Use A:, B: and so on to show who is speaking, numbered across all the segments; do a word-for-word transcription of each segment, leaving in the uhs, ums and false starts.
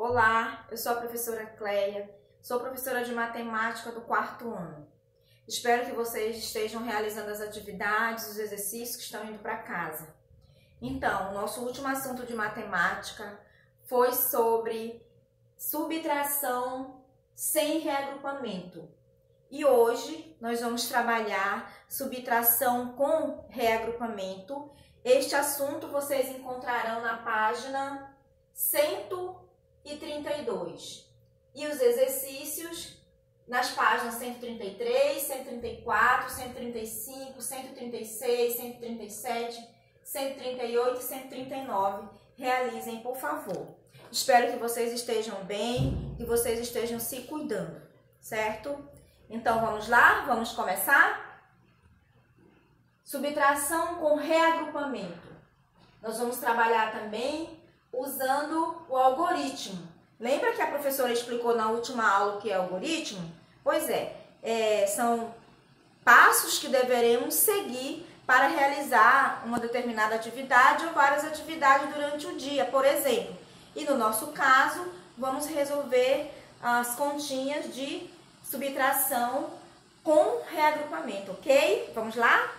A: Olá, eu sou a professora Cleia, sou professora de matemática do quarto ano. Espero que vocês estejam realizando as atividades, os exercícios que estão indo para casa. Então, o nosso último assunto de matemática foi sobre subtração sem reagrupamento. E hoje nós vamos trabalhar subtração com reagrupamento. Este assunto vocês encontrarão na página cento e trinta e dois. E os exercícios nas páginas cento e trinta e três, cento e trinta e quatro, cento e trinta e cinco, cento e trinta e seis, cento e trinta e sete, cento e trinta e oito e cento e trinta e nove. Realizem, por favor. Espero que vocês estejam bem, que vocês estejam se cuidando, certo? Então, vamos lá? Vamos começar? Subtração com reagrupamento. Nós vamos trabalhar também usando o algoritmo. Lembra que a professora explicou na última aula o que é algoritmo? Pois é, é são passos que deveremos seguir para realizar uma determinada atividade ou várias atividades durante o dia, por exemplo. E no nosso caso, vamos resolver as continhas de subtração com reagrupamento, ok? Vamos lá?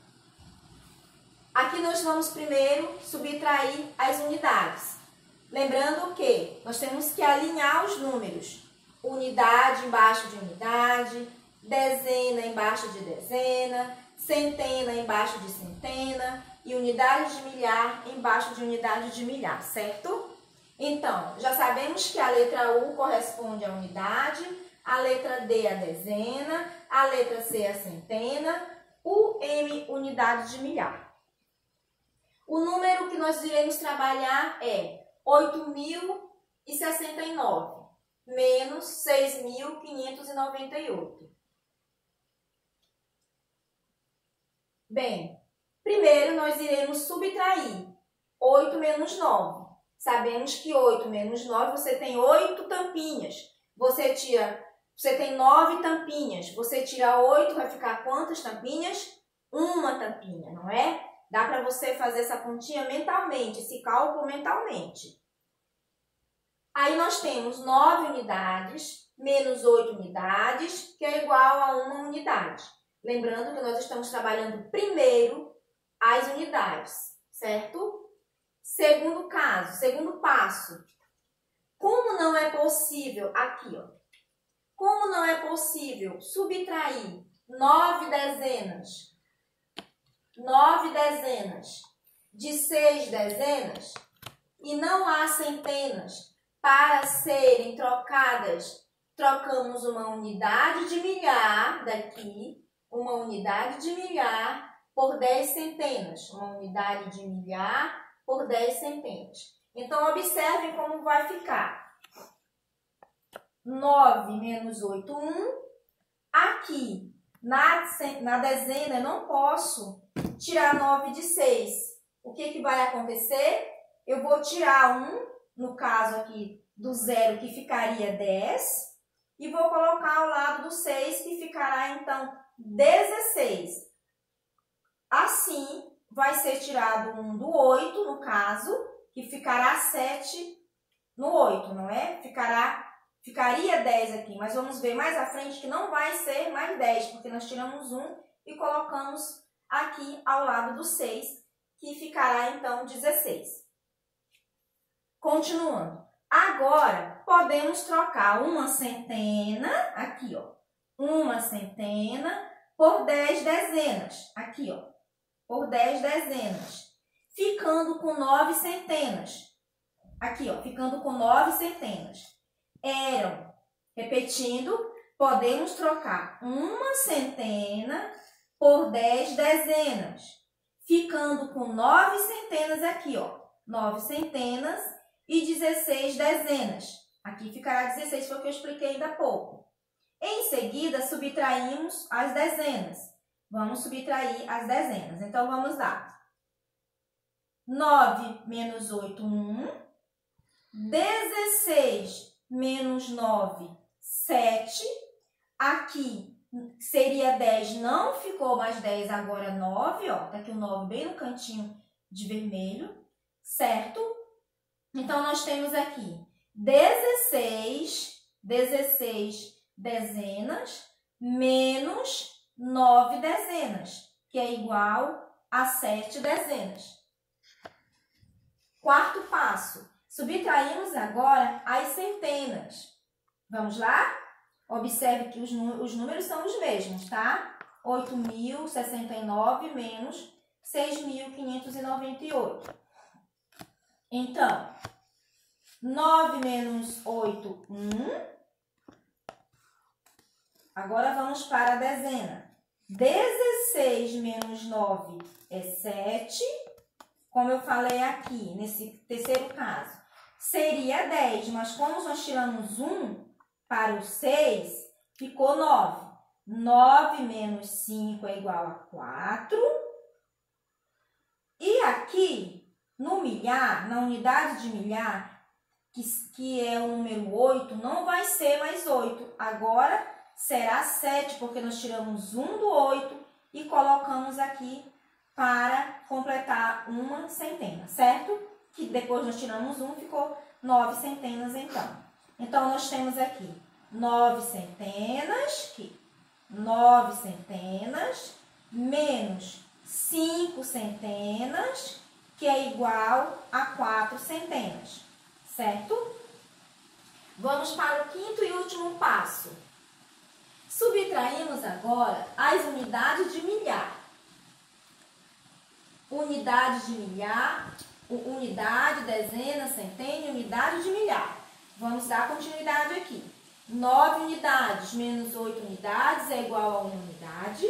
A: Aqui nós vamos primeiro subtrair as unidades. Lembrando que nós temos que alinhar os números. Unidade embaixo de unidade, dezena embaixo de dezena, centena embaixo de centena e unidade de milhar embaixo de unidade de milhar, certo? Então, já sabemos que a letra U corresponde à unidade, a letra D à dezena, a letra C à centena, o M unidade de milhar. O número que nós iremos trabalhar é oito mil e sessenta e nove menos seis mil quinhentos e noventa e oito. Bem, primeiro nós iremos subtrair oito menos nove. Sabemos que oito menos nove, você tem oito tampinhas. Você tira, você tem nove tampinhas. Você tira oito, vai ficar quantas tampinhas? Uma tampinha, não é? Dá para você fazer essa continha mentalmente, esse cálculo mentalmente. Aí nós temos nove unidades menos oito unidades, que é igual a uma unidade. Lembrando que nós estamos trabalhando primeiro as unidades, certo? Segundo caso, segundo passo. Como não é possível, aqui ó, como não é possível subtrair nove dezenas, nove dezenas de seis dezenas e não há centenas para serem trocadas, trocamos uma unidade de milhar daqui, uma unidade de milhar por dez centenas, uma unidade de milhar por dez centenas. Então, observem como vai ficar. nove menos oito, um. Aqui, na, na dezena, eu não posso tirar nove de seis. O que, que vai acontecer? Eu vou tirar um, no caso aqui do zero, que ficaria dez, e vou colocar ao lado do seis, que ficará, então, dezesseis. Assim, vai ser tirado um do oito, no caso, que ficará sete no oito, não é? Ficará, ficaria dez aqui, mas vamos ver mais à frente que não vai ser mais dez, porque nós tiramos um e colocamos aqui ao lado do seis, que ficará, então, dezesseis. Continuando. Agora, podemos trocar uma centena, aqui, ó, uma centena por dez dezenas, aqui, ó, por dez dezenas, ficando com nove centenas. Aqui, ó, ficando com nove centenas. Eram, repetindo, podemos trocar uma centena por dez dezenas, ficando com nove centenas aqui, ó, nove centenas e dezesseis dezenas. Aqui ficará dezesseis, foi o que eu expliquei ainda há pouco. Em seguida, subtraímos as dezenas. Vamos subtrair as dezenas. Então, vamos lá. nove menos oito, um. dezesseis menos nove, sete. Aqui seria dez, não ficou mais dez, agora nove. Ó, tá aqui o nove bem no cantinho de vermelho, certo? Então, nós temos aqui dezesseis, dezesseis dezenas menos nove dezenas, que é igual a sete dezenas. Quarto passo, subtraímos agora as centenas. Vamos lá? Observe que os, os números são os mesmos, tá? oito mil e sessenta e nove menos seis mil quinhentos e noventa e oito. Então, nove menos oito, um. Agora vamos para a dezena. dezesseis menos nove é sete. Como eu falei aqui, nesse terceiro caso, seria dez, mas como nós tiramos um para o seis, ficou nove. nove menos cinco é igual a quatro. E aqui, no milhar, na unidade de milhar, que, que é o número oito, não vai ser mais oito. Agora será sete, porque nós tiramos um do oito e colocamos aqui para completar uma centena, certo? Que depois nós tiramos um, ficou nove centenas, então. Então, nós temos aqui nove centenas, aqui, nove centenas, menos cinco centenas, que é igual a quatro centenas, certo? Vamos para o quinto e último passo. Subtraímos agora as unidades de milhar. Unidade de milhar, unidade, dezena, centena e unidade de milhar. Vamos dar continuidade aqui. nove unidades menos oito unidades é igual a uma unidade.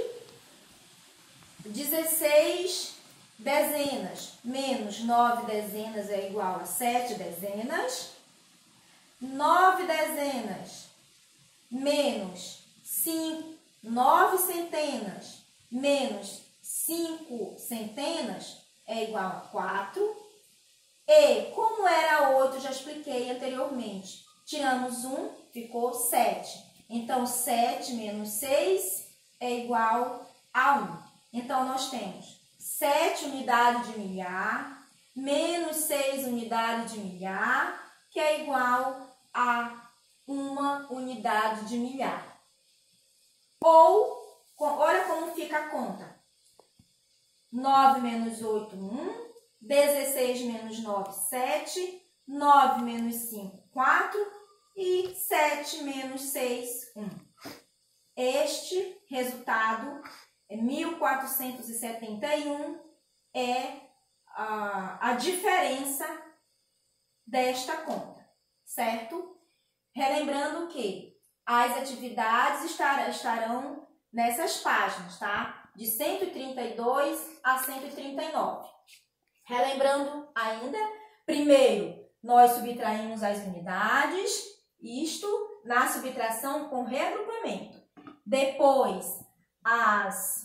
A: dezesseis dezenas menos nove dezenas é igual a sete dezenas. nove dezenas menos cinco, nove centenas menos cinco centenas é igual a quatro. E, como era oito, já expliquei anteriormente. Tiramos um, ficou sete. Então, sete menos seis é igual a um. Então, nós temos sete unidades de milhar menos seis unidades de milhar, que é igual a uma unidade de milhar. Ou, olha como fica a conta. nove menos oito, um. dezesseis menos nove, sete. nove menos cinco, quatro. E sete menos seis, um. Este resultado é mil quatrocentos e setenta e um, é a, a diferença desta conta, certo? Relembrando que as atividades estar, estarão nessas páginas, tá? De cento e trinta e dois a cento e trinta e nove. Relembrando ainda, primeiro, nós subtraímos as unidades, isto na subtração com reagrupamento. Depois, as,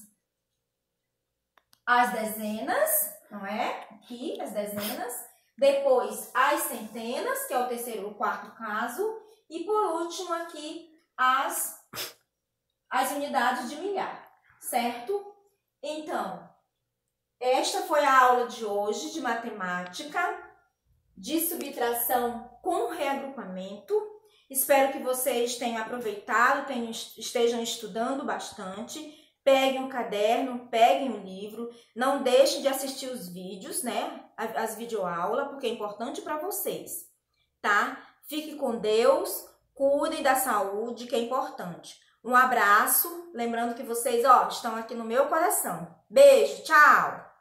A: as dezenas, não é? Aqui, as dezenas. Depois, as centenas, que é o terceiro ou quarto caso. E, por último, aqui, as, as unidades de milhar, certo? Então, esta foi a aula de hoje de matemática, de subtração com reagrupamento. Espero que vocês tenham aproveitado, tenham, estejam estudando bastante. Peguem um caderno, peguem um livro. Não deixem de assistir os vídeos, né? As videoaulas, porque é importante para vocês, tá? Fique com Deus, cuidem da saúde, que é importante. Um abraço, lembrando que vocês, ó, estão aqui no meu coração. Beijo, tchau!